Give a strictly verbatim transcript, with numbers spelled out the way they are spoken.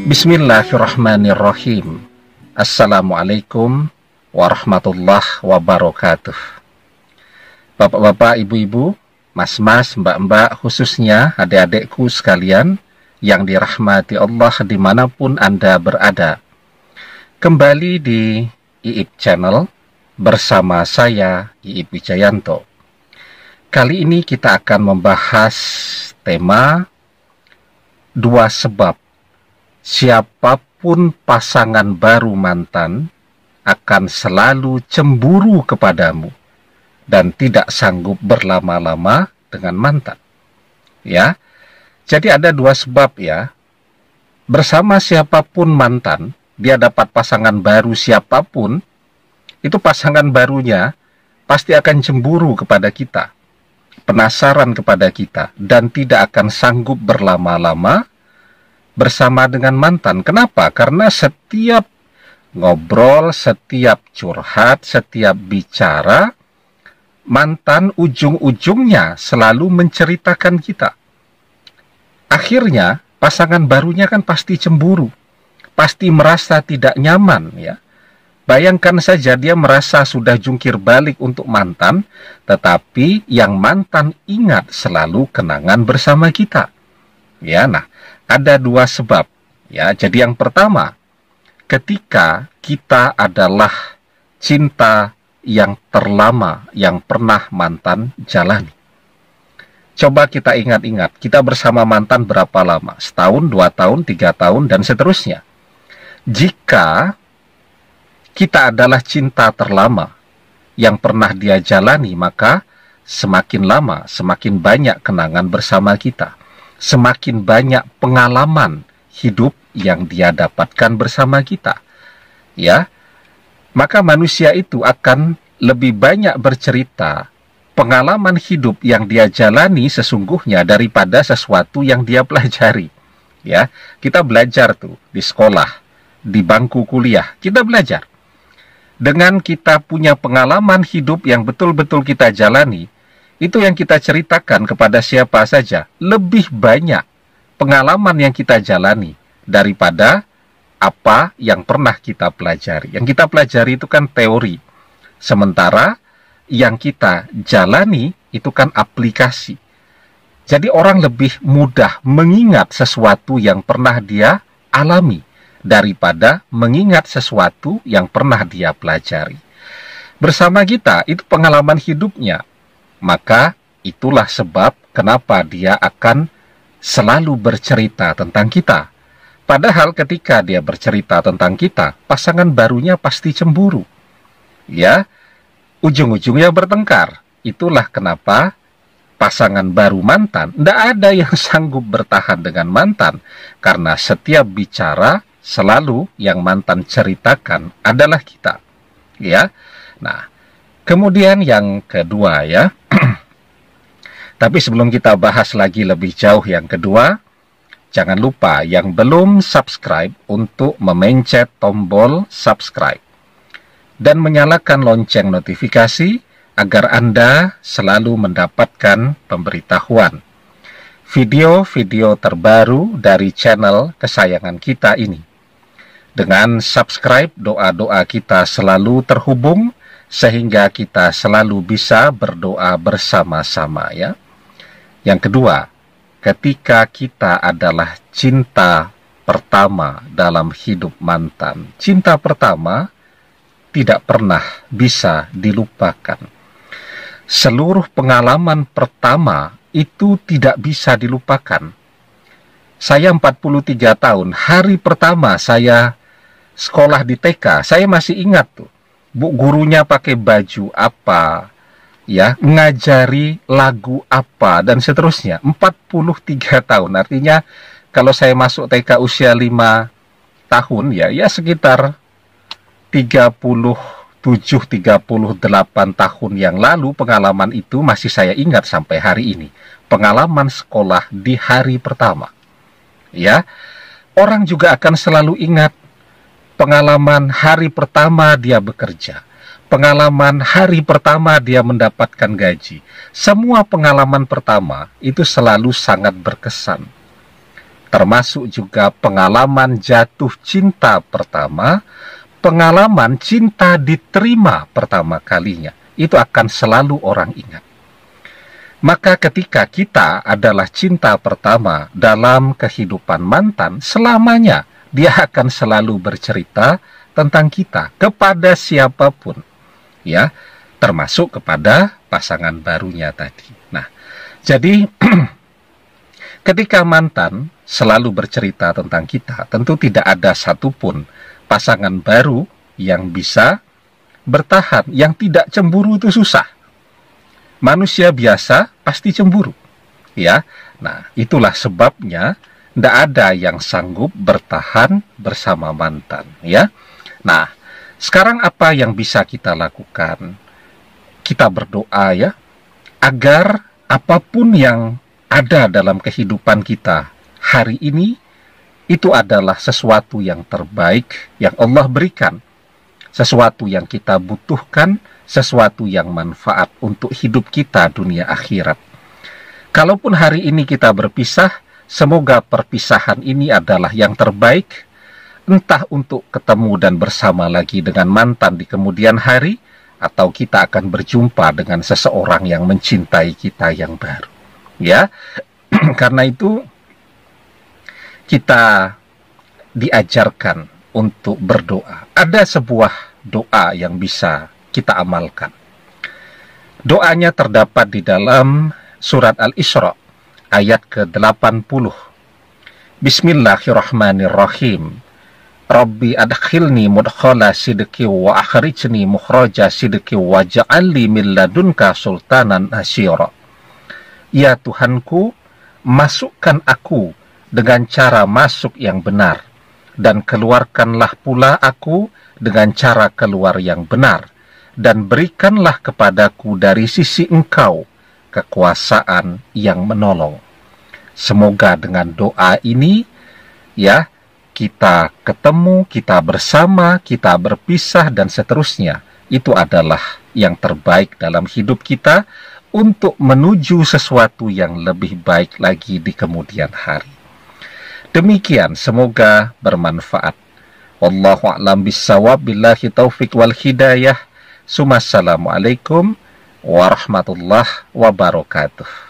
Bismillahirrahmanirrahim. Assalamualaikum warahmatullahi wabarakatuh. Bapak-bapak, ibu-ibu, mas-mas, mbak-mbak, khususnya adik-adikku sekalian yang dirahmati Allah dimanapun Anda berada. Kembali di I I P Channel bersama saya, I I P Wijayanto. Kali ini kita akan membahas tema dua sebab siapapun pasangan baru mantan akan selalu cemburu kepadamu dan tidak sanggup berlama-lama dengan mantan. Ya, jadi ada dua sebab ya. Bersama siapapun mantan, dia dapat pasangan baru siapapun, itu pasangan barunya pasti akan cemburu kepada kita, penasaran kepada kita, dan tidak akan sanggup berlama-lama bersama dengan mantan. Kenapa? Karena setiap ngobrol, setiap curhat, setiap bicara, mantan ujung-ujungnya selalu menceritakan kita. Akhirnya pasangan barunya kan pasti cemburu, pasti merasa tidak nyaman ya. Bayangkan saja dia merasa sudah jungkir balik untuk mantan, tetapi yang mantan ingat selalu kenangan bersama kita. Ya, nah, ada dua sebab ya. Jadi yang pertama, ketika kita adalah cinta yang terlama yang pernah mantan jalani. Coba kita ingat-ingat, kita bersama mantan berapa lama? Setahun, dua tahun, tiga tahun, dan seterusnya. Jika kita adalah cinta terlama yang pernah dia jalani, maka semakin lama, semakin banyak kenangan bersama kita. Semakin banyak pengalaman hidup yang dia dapatkan bersama kita. Ya, maka manusia itu akan lebih banyak bercerita pengalaman hidup yang dia jalani sesungguhnya daripada sesuatu yang dia pelajari. Ya, kita belajar tuh di sekolah, di bangku kuliah, kita belajar. Dengan kita punya pengalaman hidup yang betul-betul kita jalani, itu yang kita ceritakan kepada siapa saja, lebih banyak pengalaman yang kita jalani daripada apa yang pernah kita pelajari. Yang kita pelajari itu kan teori, sementara yang kita jalani itu kan aplikasi. Jadi orang lebih mudah mengingat sesuatu yang pernah dia alami daripada mengingat sesuatu yang pernah dia pelajari. Bersama kita itu pengalaman hidupnya. Maka itulah sebab kenapa dia akan selalu bercerita tentang kita. Padahal ketika dia bercerita tentang kita, pasangan barunya pasti cemburu. Ya, ujung-ujungnya bertengkar. Itulah kenapa pasangan baru mantan, tidak ada yang sanggup bertahan dengan mantan. Karena setiap bicara selalu yang mantan ceritakan adalah kita. Ya, nah, kemudian yang kedua ya. Tapi sebelum kita bahas lagi lebih jauh yang kedua, jangan lupa yang belum subscribe untuk memencet tombol subscribe dan menyalakan lonceng notifikasi agar Anda selalu mendapatkan pemberitahuan video-video terbaru dari channel kesayangan kita ini. Dengan subscribe, doa-doa kita selalu terhubung sehingga kita selalu bisa berdoa bersama-sama ya. Yang kedua, ketika kita adalah cinta pertama dalam hidup mantan, cinta pertama tidak pernah bisa dilupakan. Seluruh pengalaman pertama itu tidak bisa dilupakan. Saya empat puluh tiga tahun, hari pertama saya sekolah di T K, saya masih ingat tuh. Bu gurunya pakai baju apa, ya, ngajari lagu apa, dan seterusnya. empat puluh tiga tahun, artinya kalau saya masuk T K usia lima tahun, ya, ya sekitar tiga puluh tujuh tiga puluh delapan tahun yang lalu, pengalaman itu masih saya ingat sampai hari ini. Pengalaman sekolah di hari pertama. Ya, orang juga akan selalu ingat pengalaman hari pertama dia bekerja, pengalaman hari pertama dia mendapatkan gaji. Semua pengalaman pertama itu selalu sangat berkesan. termasuk juga pengalaman jatuh cinta pertama, pengalaman cinta diterima pertama kalinya. Itu akan selalu orang ingat. Maka ketika kita adalah cinta pertama dalam kehidupan mantan, selamanya dia akan selalu bercerita tentang kita kepada siapapun, ya, termasuk kepada pasangan barunya tadi. Nah, jadi ketika mantan selalu bercerita tentang kita, tentu tidak ada satupun pasangan baru yang bisa bertahan. Yang tidak cemburu itu susah. Manusia biasa pasti cemburu, ya. Nah, itulah sebabnya tidak ada yang sanggup bertahan bersama mantan, ya. Nah, sekarang apa yang bisa kita lakukan? Kita berdoa, ya, agar apapun yang ada dalam kehidupan kita hari ini, itu adalah sesuatu yang terbaik yang Allah berikan. Sesuatu yang kita butuhkan, sesuatu yang manfaat untuk hidup kita dunia akhirat. Kalaupun hari ini kita berpisah, semoga perpisahan ini adalah yang terbaik, entah untuk ketemu dan bersama lagi dengan mantan di kemudian hari, atau kita akan berjumpa dengan seseorang yang mencintai kita yang baru. Ya, karena itu kita diajarkan untuk berdoa. Ada sebuah doa yang bisa kita amalkan. Doanya terdapat di dalam surat Al-Isra ayat ke delapan puluh. Bismillahirrahmanirrahim. Rabbi adkhilni mudkhala sidqi wa akhrijni mukhraja sidqi waj'alni min ladunka sultanan asyira. Ya Tuhanku, masukkan aku dengan cara masuk yang benar, dan keluarkanlah pula aku dengan cara keluar yang benar, dan berikanlah kepadaku dari sisi Engkau kekuasaan yang menolong. Semoga dengan doa ini, ya, kita ketemu, kita bersama, kita berpisah, dan seterusnya. Itu adalah yang terbaik dalam hidup kita untuk menuju sesuatu yang lebih baik lagi di kemudian hari. Demikian, semoga bermanfaat. Wallahu a'lam bissawab, billahi taufik wal hidayah. Assalamualaikum warahmatullahi wabarakatuh.